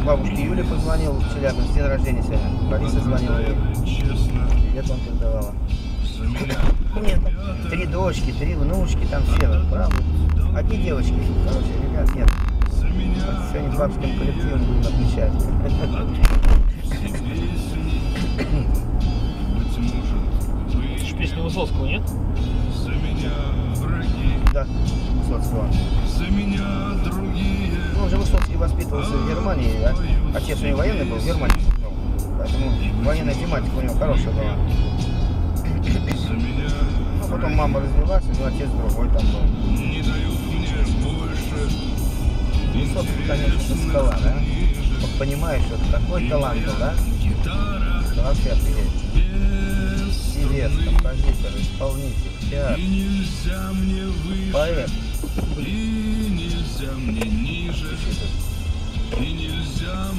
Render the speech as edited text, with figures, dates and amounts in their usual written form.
бабушке Юле позвонил в Челябинск, день рождения сегодня. Бориса звонила ей. Привет вам передавала. У меня там 3 дочки, 3 внучки, там все, правда? Одни девочки. Короче, ребят, нет. Сегодня бабским коллективом будем отмечать. Песня Высоцкого, нет? Да, Высоцкого. Ну, уже Высоцкий воспитывался в Германии, а отец у него военный был в Германии. Поэтому военная тематика у него хорошая была. Ну, потом мама развелась, и отец другой там был. Высоцкий, конечно, скала, да? Вот понимаешь, вот такой талант был, да? Да вообще офигеть. Певец, композитор, исполнитель, театр, поэт.